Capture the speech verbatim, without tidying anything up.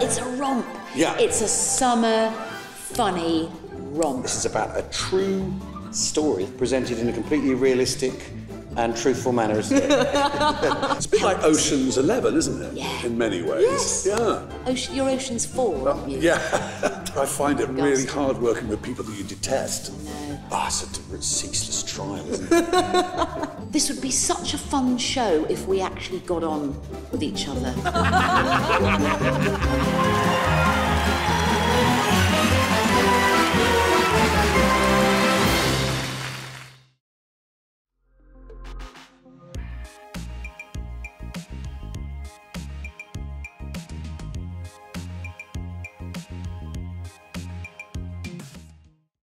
it's a romp. Yeah. It's a summer, funny romp. This is about a true story presented in a completely realistic and truthful manner, isn't it? It's a bit like Ocean's Eleven, isn't it? Yeah. In many ways. Yes. Yeah. Ocean, you're Ocean's Four, aren't you? Yeah. I find it really hard working with people that you detest. No. Ah, it's a it's ceaseless trial, isn't it? This would be such a fun show if we actually got on with each other.